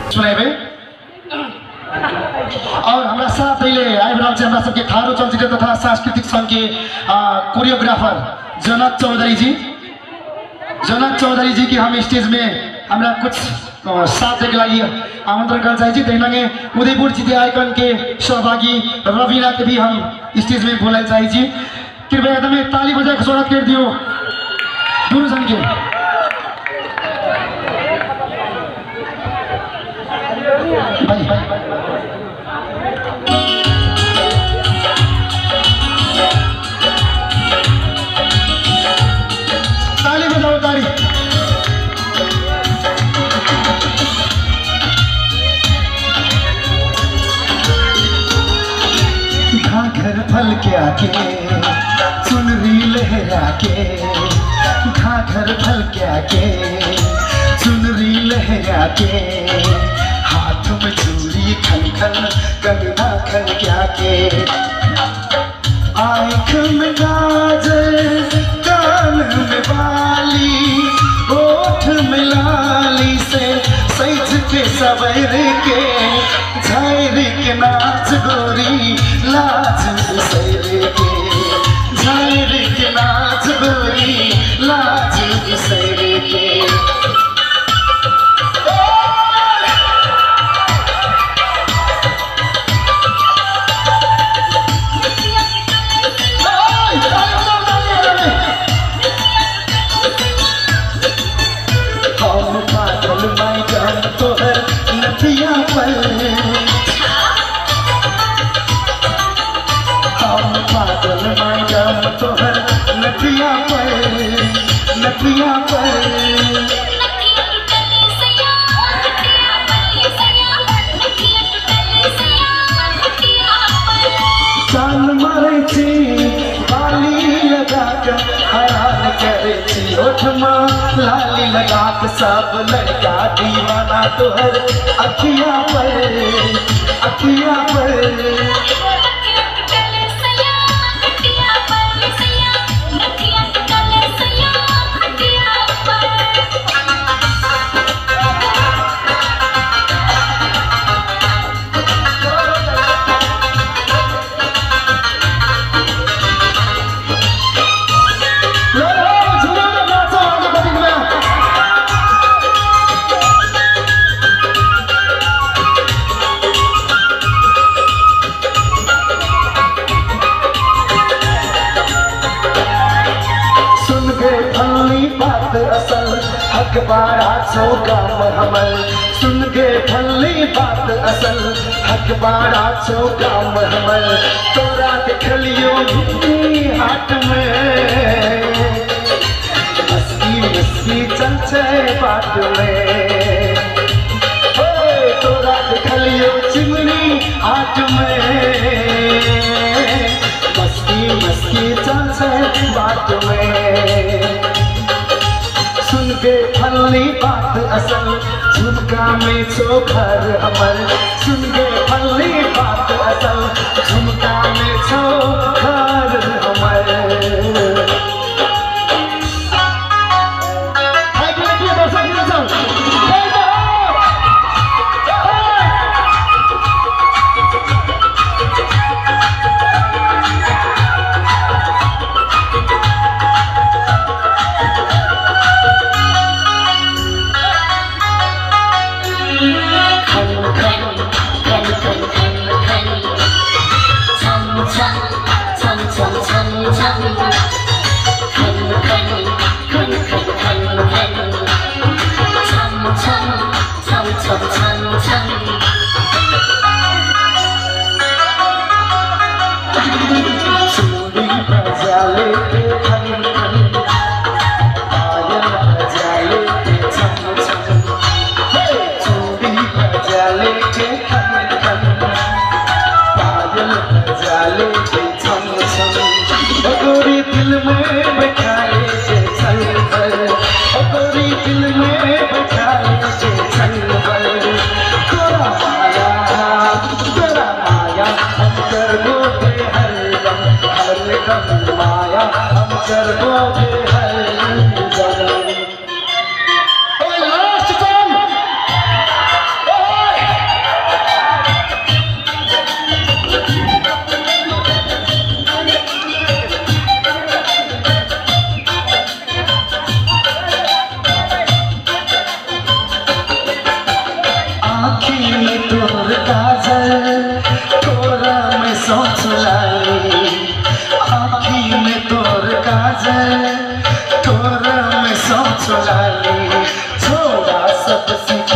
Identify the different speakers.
Speaker 1: सुनाइबे और हमरा साथ अहिले आइबरहल चाहिँ हमरा सबके थारू चलचित्र तथा सांस्कृतिक संघ के कोरियोग्राफर जनक चौधरी जी की हम स्टेज में हमरा कुछ साथ के लिए आमंत्रण करना चाहिए। तेनांगे उदयपुर जिले आइकन के सहभागी रवीना के भी हम स्टेज में बोलना चाहिए। कृपया एकदम ताली बजा के स्वागत कर दियो दोनों जन के। ताली बजाओ ताली। घाघर फल के आके चुनरी लहरा के, घाघर फल के आके चुनरी लहरा के, हाथ में चूड़ी खन खन कंगना खन के आके, आँख में काजल कान में बाली, ओठ में लाली से सज के सवर के, झायर के नाच गोरी लाज बिसर के, झायर के नाच गोरी लाज बिसर के। हम पागल मैं जान तोहर नदिया पर, हम पागल मैं जान तोहर नदिया पर, नदिया पर। जान मारे छी बाली लगा के हैरान करे छी, ओठमा लाली लगा के सब लड़का दीवाना तोहर अखिया पर, अखिया पर। असल हक बारा सो काम हमर, सुन गे भली बात असल हक बारा सो काम हमर, तोरा देखलियो हाट में मस्ती मस्ती चल छे बाट में, तोरा देखलियो चिमनी हाट में मस्ती मस्ती चल छे बाट में। सुन के फली बात असल झुमका में छोखर हमर, सुन के फली बात असल झुमका में छोखर हमर। माया हम कर लास्ट टाइम थोड़ा सब सीख